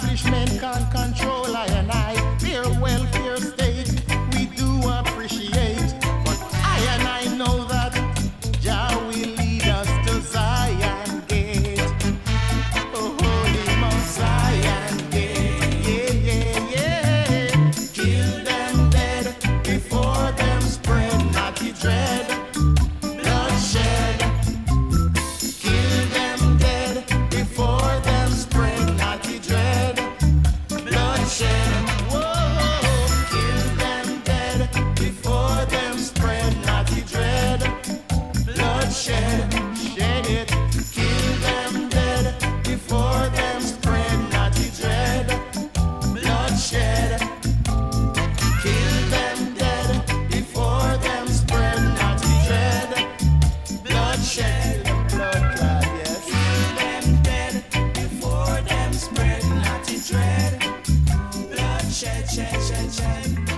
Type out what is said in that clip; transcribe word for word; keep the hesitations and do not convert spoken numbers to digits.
establishment can't control I and I. Their welfare state we do appreciate, but I and I know that Jah will lead us to Zion Gate. Oh, holy Mount Zion Gate. Yeah, yeah, yeah. Kill them dead before them spread naughty dread. Bloodshed. Kill them dead before them spread naughty dread. Bloodshed. Whoa. Kill them dead before them spread naughty dread. Bloodshed. Shed it. Kill them dead before them spread naughty dread. Bloodshed. Kill them dead before them spread naughty dread. Bloodshed. Blood clot, yes. Kill them dead before them spread naughty dread. Bloodshed, shed, shed, shed.